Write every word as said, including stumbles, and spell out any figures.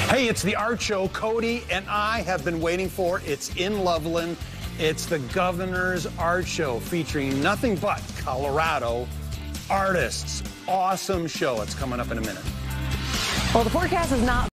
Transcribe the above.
Hey, it's the art show Cody and I have been waiting for. It's in Loveland. It's the Governor's Art Show featuring nothing but Colorado artists. Awesome show. It's coming up in a minute. Well, the forecast is not